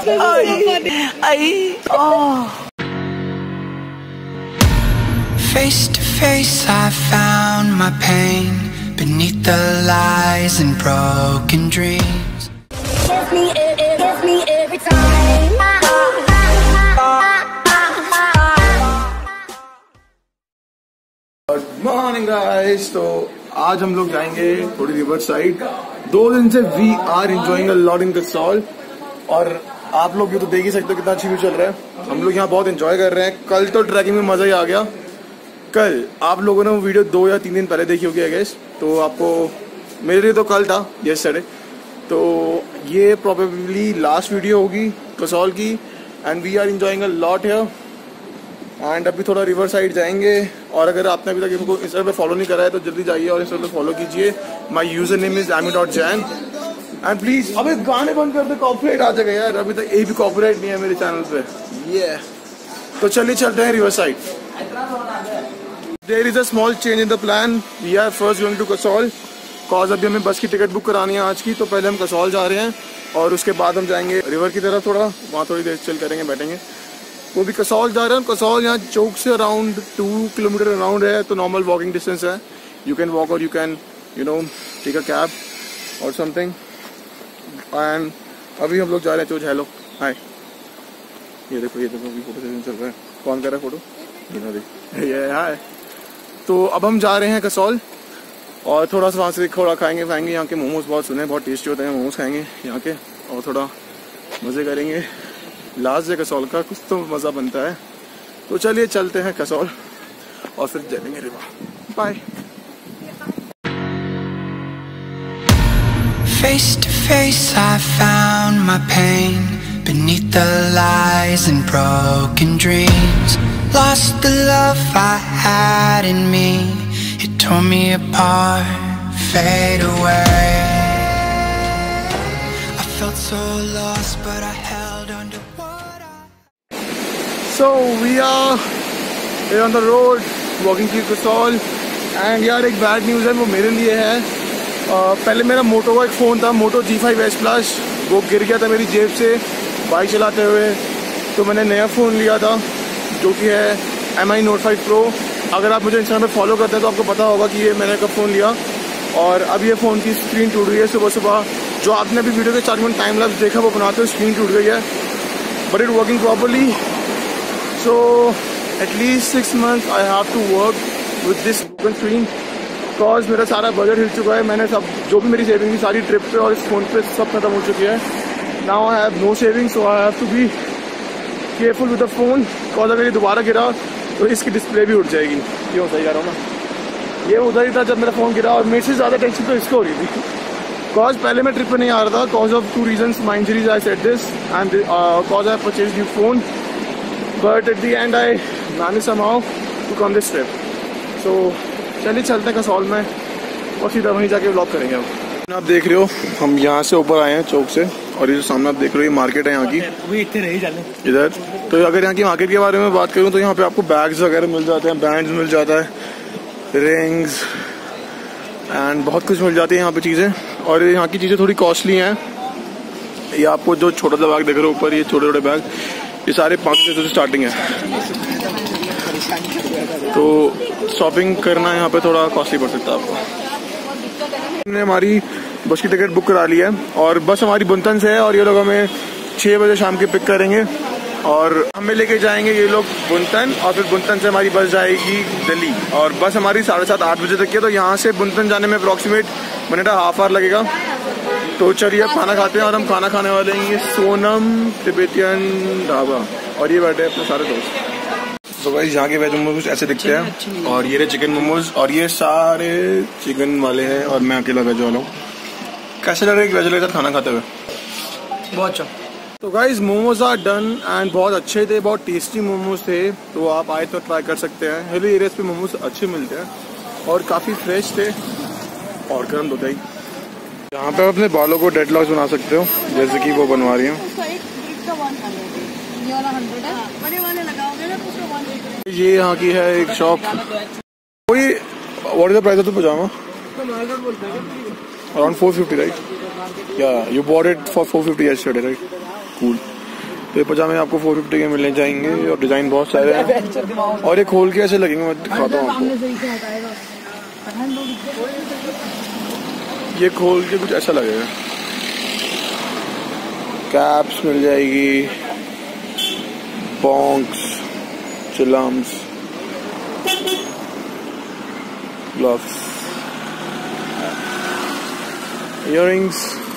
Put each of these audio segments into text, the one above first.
Face to face I found my pain beneath the lies and broken dreams. Give me every time. Good morning guys. तो आज हम लोग जाएंगे थोड़ी river side. 2 दिन से we are enjoying a lot in Kasol और आप लोग ये तो देख ही सकते हो कितना अच्छी व्यू चल रहा है। हम लोग यहाँ बहुत एंजॉय कर रहे हैं। कल तो ट्रैकिंग में मजा ही आ गया। कल आप लोगों ने वो वीडियो 2 या 3 दिन पहले देखी होगी आई गेस। तो आपको मेरे लिए तो कल था यस्टरडे। तो ये प्रोबेबली लास्ट वीडियो होगी कसौल की and we are enjoying a lot here. And अभी थोड़ा रिवर साइड जाएंगे और अगर आपने अभी तक इनको इंस्टाग्राम पे फॉलो नहीं करा है तो जल्दी जाइए और इंस्टाग्राम पे फॉलो कीजिए। My user name is ami.jan and please अबे गाने बंद कर दे, कॉपीराइट आ जाएगा यार। अभी तक एक भी कॉपीराइट नहीं है मेरे चैनल पे। तो चलिए चलते हैं river side. There is a small change in the plan. We are first going to Kasol cause अभी हमें बस की टिकट बुक करानी है आज की। तो पहले हम कसौल जा रहे हैं और उसके बाद हम जाएंगे रिवर की तरफ, थोड़ा वहाँ थोड़ी देर चिल करेंगे, बैठेंगे। वो भी कसौल जा रहे हैं। कसौल यहाँ चौक से अराउंड 2 किलोमीटर अराउंड है, तो नॉर्मल वॉकिंग डिस्टेंस है। यू कैन वॉक और you can take a cab और समथिंग। एंड अभी हम लोग जा रहे हैं चौक। हेलो हाय, ये देखो अभी फोटो सेशन चल रहा है। कौन कर रहा है फोटो? ये हाय। तो अब हम जा रहे हैं कसौल और थोड़ा सा वहाँ से थोड़ा खाएंगे फाएंगे। यहाँ के मोमोज बहुत सुने बहुत टेस्टी होते हैं। मोमोज खाएंगे यहाँ के और थोड़ा मज़े करेंगे। लास्ट है कसौल का, कुछ तो मज़ा बनता है। तो चलिए चलते हैं कसौल और फिर जाएंगे river. Bye. Face to face I found my pain beneath the lies and broken dreams. Lost the love I had in me, it tore me apart, fade away. I felt so lost but I held on to what I... So we are here on the road walking to Kasol and यार एक bad news है, वो मेरे लिए है। पहले मेरा मोटो का एक फ़ोन था, मोटो G5s Plus, वो गिर गया था मेरी जेब से बाइक चलाते हुए। तो मैंने नया फ़ोन लिया था जो कि है MI Note 5 Pro। अगर आप मुझे इंस्टाग्राम पे फॉलो करते हैं तो आपको पता होगा कि ये मैंने कब फ़ोन लिया। और अब ये फ़ोन की स्क्रीन टूट गई है सुबह सुबह। जो आपने अभी वीडियो के स्टार्टिंग में टाइम लैप्स देखा वो बनाते हुए स्क्रीन टूट गई है, but it working properly. So at least 6 months I have to work with this broken screen because मेरा सारा बजट हिल चुका है। मैंने सब जो भी मेरी सेविंग थी सारी ट्रिप पे और इस फ़ोन पे सब खत्म हो चुकी है। Now I have no saving, so I have to be careful with the phone because अगर ये दोबारा गिरा तो इसकी डिस्प्ले भी उठ जाएगी। क्यों सही जा रहा हूँ ना। ये उधर ही था जब मेरा फ़ोन गिरा और मेरे से ज़्यादा टेंशन तो इसको हो रही थी बिकॉज पहले मैं ट्रिप पे नहीं आ रहा था cause of 2 reasons. My injuries I set this and cause I purchase new phone, but at the end I manage somehow to come this trip. So चलिए चलते हैं कसौल में और सीधा वहीं जाके व्लॉग करेंगे। अब आप देख रहे हो हम यहाँ से ऊपर आए हैं चौक से और ये जो सामने आप देख रहे हो ये मार्केट है यहाँ की इधर। तो अगर यहाँ की मार्केट के बारे में बात करूँ तो यहाँ पे आपको बैग्स वगैरह मिल जाते हैं, बैंड्स मिल जाता है, रिंग्स एंड बहुत कुछ मिल जाती है यहाँ पे चीज़ें। और यहाँ की चीज़ें थोड़ी कॉस्टली हैं। ये आपको जो छोटा सा बैग देख रहे हो ऊपर, ये छोटे छोटे बैग, ये सारे 500 से स्टार्टिंग है। तो शॉपिंग करना यहाँ पे थोड़ा कॉस्टली पड़ सकता है आपको। हमने हमारी बस की टिकट बुक करा ली है और बस हमारी बुंतन से है और ये लोग हमें 6 बजे शाम के पिक करेंगे और हमें लेके जाएंगे ये लोग बुंतन और फिर बुंतन से हमारी बस जाएगी दिल्ली और बस हमारी 7:30-8 बजे तक की है। तो यहाँ से बुंतन जाने में अप्रॉक्सीमेट मिनट हाफ आवर लगेगा। तो चलिए अब खाना खाते हैं और हम खाना खाने वाले हैं ये सोनम तिब्बतियन ढाबा और ये बैठे अपने सारे दोस्त। तो भाई यहाँ के वेज मोमोज ऐसे दिखते हैं और ये रहे चिकन मोमोज और ये सारे चिकन वाले हैं और मैं अकेला वेज वाला हूँ। कैसे लग रहा है वेज वाले के साथ खाना खाते हुए? बहुत अच्छा। तो guys momos are done and बहुत अच्छे थे, बहुत टेस्टी मोमोज थे। तो आप आए तो ट्राई कर सकते हैं। हिली एरियाज पे मोमोज अच्छे मिलते हैं और काफ़ी फ्रेश थे और गर्म होता ही। यहाँ पे आप अपने बालों को डेडलॉक्स बना सकते हो जैसे कि वो बनवा रही हैं। ये यहाँ की है एक शॉप। कोई what is the price of the pyjama? Around 450 right? या you bought it for 450 yesterday right? Cool. तो ये पजामे आपको 450 के मिलने जाएंगे और डिजाइन बहुत सारे हैं और ये खोल के ऐसे लगेंगे, मैं दिखाता हूँ आपको। ये खोल के कुछ ऐसा लगेगा। कैप्स मिल जाएगी, बॉन्क्स, चिलम्स, ग्लव्स, इयररिंग्स,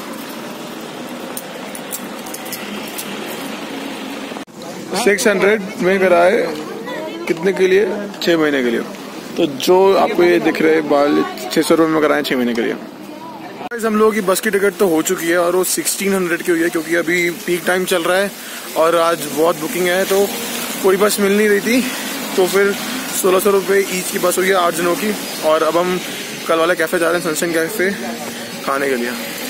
600 में कराए कितने के लिए? 6 महीने के लिए। तो जो आपको ये दिख रहे बाल 600 रुपये में कराए 6 महीने के लिए। हम लोगों की बस की टिकट तो हो चुकी है और वो 1600 की हुई है क्योंकि अभी पीक टाइम चल रहा है और आज बहुत बुकिंग है, तो कोई बस मिल नहीं रही थी। तो फिर 1600 रुपये ईच की बस हुई है 8 जनों की। और अब हम कल वाले कैफे जा रहे हैं, सनशाइन कैफे, खाने के लिए।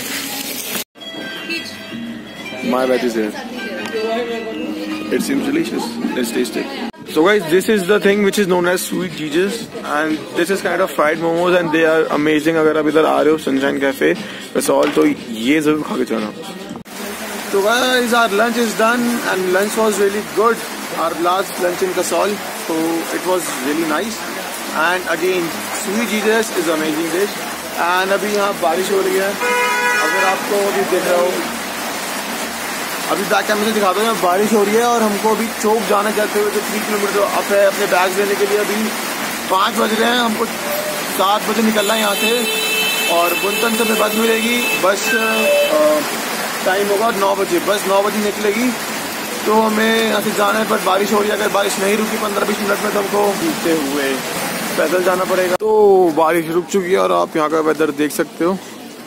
My batch is there, it seems delicious. Let's taste it. So guys, this is the thing which is known as Sweet Jesus, and this is kind of fried momos and they are amazing. अगर आप इधर आ रहे हो sunshine cafe Kasol तो ये जरूर खा के जाना। So guys, our lunch is done and lunch was really good. Our last lunch in Kasol, so it was really nice. And again, Sweet Jesus is amazing dish. And अभी यहाँ बारिश हो रही है, अगर आपको अभी देख रहे हो, अभी बैक कैमरे से दिखाता हूँ, बारिश हो रही है और हमको अभी चौक जाना चाहते हुए तो 3 किलोमीटर अब है अपने बैग लेने के लिए। अभी 5 बज रहे हैं, हमको 7 बजे निकलना है यहाँ से और बुनतन से हमें बस मिलेगी। बस टाइम होगा 9 बजे, बस 9 बजे निकलेगी तो हमें यहाँ से जाना है। पर बारिश हो रही है, अगर बारिश नहीं रुकी 15-20 मिनट में तो हमको भीगते हुए पैदल जाना पड़ेगा। तो बारिश रुक चुकी है और आप यहाँ का वेदर देख सकते हो।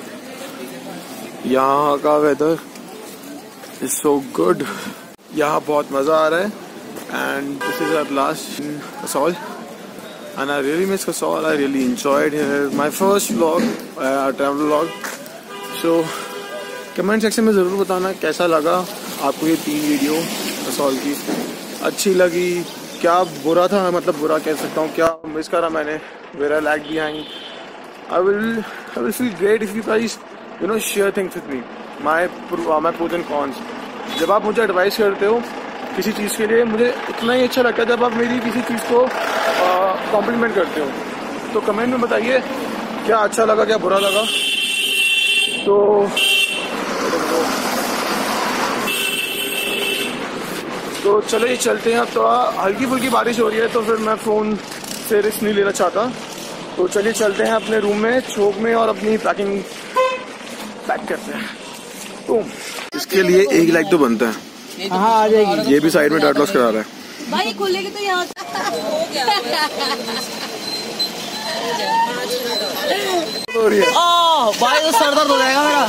यहाँ का वेदर इज सो गुड, यहाँ बहुत मज़ा आ रहा है। And this is our last in Kasol and I really miss Kasol, I really enjoyed here, my first vlog, travel vlog. So comment section में ज़रूर बताना कैसा लगा आपको ये 3 वीडियो कसौल की, अच्छी लगी, क्या बुरा था, मतलब बुरा कह सकता हूँ, क्या मिस करा मैंने, where I lag behind. I will feel great if you guys share things with me, my pros and cons. जब आप मुझे एडवाइस करते हो किसी चीज़ के लिए, मुझे इतना ही अच्छा लगता है जब आप मेरी किसी चीज़ को कॉम्प्लीमेंट करते हो। तो कमेंट में बताइए क्या अच्छा लगा, क्या बुरा लगा। तो चलिए चलते हैं। अब तो हल्की फुल्की बारिश हो रही है तो फिर मैं फ़ोन से रिस्क नहीं लेना चाहता, तो चलिए चलते हैं अपने रूम में, चौक में, और अपनी पैकिंग पैक करते हैं। तो इसके लिए 1 लाख तो बनता है। हाँ आ जाएगी। ये भी साइड में डाट लॉस करा रहा है भाई, खुलेगी तो यहाँ हो रही है। भाई तो सर दर्द हो जाएगा मेरा।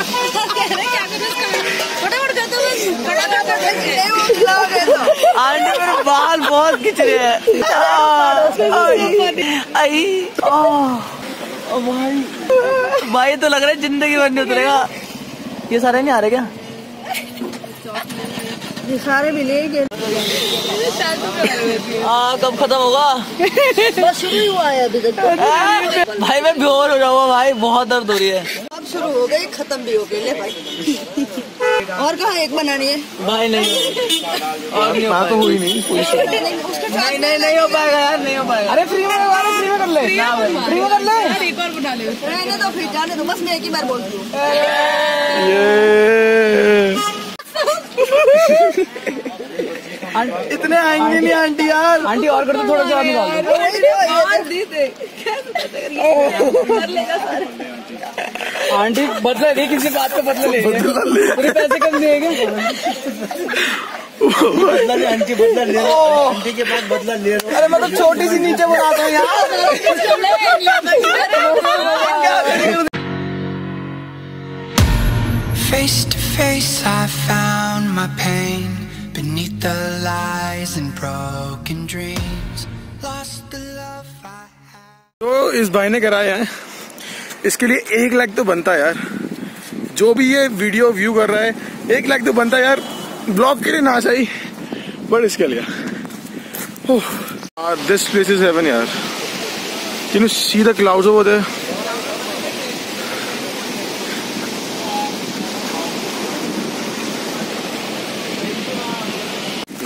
आंटी मेरे बाल बहुत खिंच रहे हैं। भाई तो लग रहा है जिंदगी भर नहीं उतरेगा। ये सारे नहीं आ रहे क्या? ये सारे मिलेंगे। कब खत्म होगा? बस शुरू हुआ है अभी तक। भाई मैं बेहोश हो जाऊंगा भाई, बहुत दर्द हो रही है। अब शुरू हो गई, खत्म भी हो गई। ले भाई और कहाँ एक बनानी है? भाई नहीं, और मैं तो हुई नहीं कोई नहीं हो पाएगा यार, नहीं हो पाएगा। अरे फ्री में कर ले, फ्री में कर ले, एक बार बना ले। रहने दो, फिर जाने दो, बस मैं एक ही बार बोलती हूँ। इतने आएंगे नहीं आंटी यार। आंटी और कर दो, थोड़ा सा निकाल दो। आंटी बदला ले, किसी बात का बदला ले, पूरे पैसे कम दिएगा। बदला ले आंटी, बदला ले, आंटी के पास बदला ले। अरे मैं तो छोटी सी नीचे बनाता हूँ यार। Face to face I found my pain beneath the lies and broken dreams. Lost the love I had. तो इस भाई ने कराया है, इसके लिए 1 लाख तो बनता है यार। जो भी ये वीडियो व्यू कर रहा है 1 लाख तो बनता है यार। ब्लॉग के लिए ना चाहिए बट इसके लिए। दिस प्लेस इज हेवन यार। Can you see the clouds over there?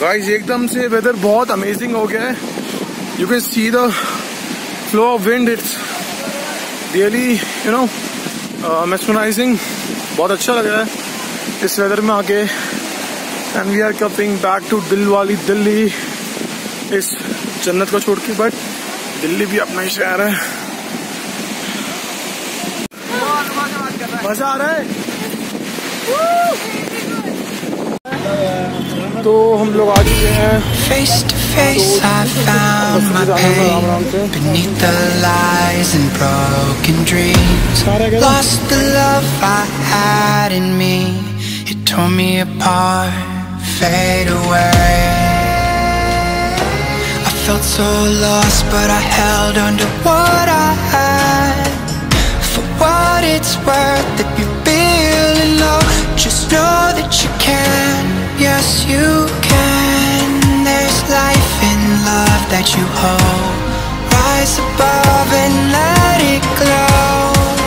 Guys एकदम से वेदर बहुत अमेजिंग हो गया है. You can see the flow of wind. It's really you know mesmerizing. बहुत अच्छा लग रहा है इस वेदर में आके. And we are coming back to दिल वाली दिल्ली, इस जन्नत को छोड़ के. बट दिल्ली भी अपना ही शहर है. मजा आ रहा है. तो हम लोग आ चुके हैं. Face to face I found my pain beneath the lies and broken dreams. Lost the love I had in me. It tore me apart, fade away. I felt so lost but I held on to what I had. For what it's worth, if you're feeling low, just know that you can. Yes, you can. There's life in love that you hold. Rise above and let it glow.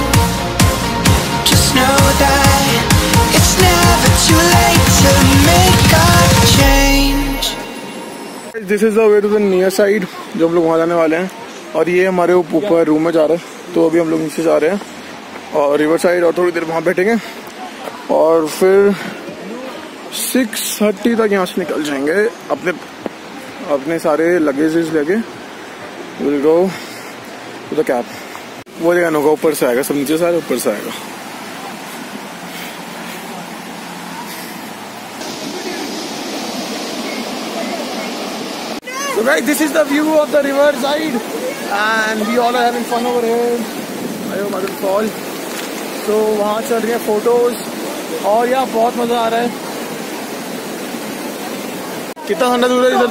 Just know that it's never too late to make a change. This is the way to the near side, जो हम लोग वहाँ जाने वाले हैं. और ये हमारे ऊपर रूम में जा रहा है. तो अभी हम लोग नीचे जा रहे हैं और रिवर साइड, और थोड़ी देर वहाँ बैठेंगे और फिर 6:30 तक यहाँ से निकल जाएंगे अपने सारे लगेजेस लेके. Will go to the cab. वो जगह होगा ऊपर से आएगा, सब नीचे से आएगा, ऊपर से आएगा. So guys, this is the view of the river side and we all are having fun over here. I hope I will fall. तो वहाँ चल रही है फोटोज और यहाँ बहुत मजा आ रहा है. कितना ठंडा दूर है इधर.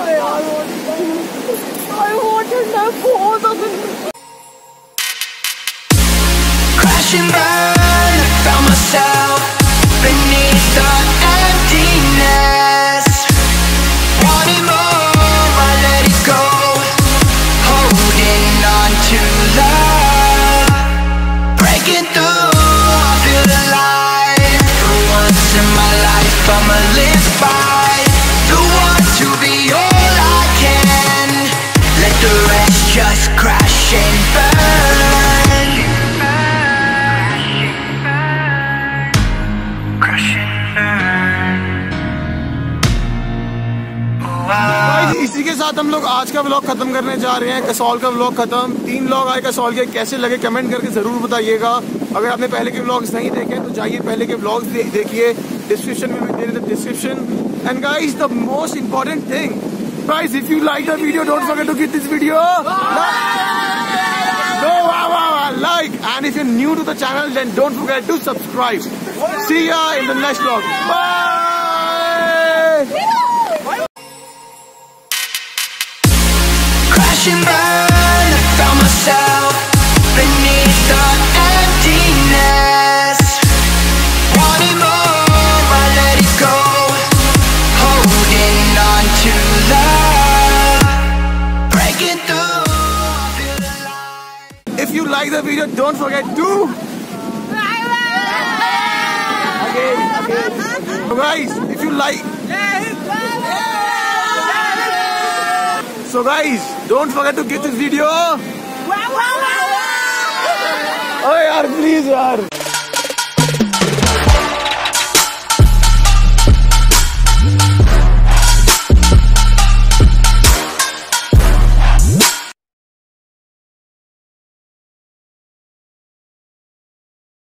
Crash and burn, I found myself beneath the emptiness. Wanting more, I let it go. Holding on to love. Breaking through, I feel alive. For once in my life, I'ma live by the one to be all I can. Let the rest just crash and burn. Crash and burn. Oh, Guys, इसी के साथ हम लोग आज का vlog खत्म करने जा रहे हैं. कसौल का व्लॉग खत्म. 3 व्लॉग आए कसौल के. कैसे लगे कमेंट करके जरूर बताइएगा. अगर आपने पहले के व्लॉग्स नहीं देखे तो जाइए पहले के व्लॉग्स देखिए. डिस्क्रिप्शन में भी दे देते description. And guys, the most important thing, guys, if you like the video, don't forget to give this video like, and if you're new to the channel, then don't forget to subscribe. See ya in the next vlog. Bye. crash and burn, I found myself beneath the emptiness. Wanting more, I let it go. Holding on to love. Breaking through, I feel alive. If you like the video, don't forget to So guys, if you like So guys, don't forget to give this video. Oh yaar, please yaar.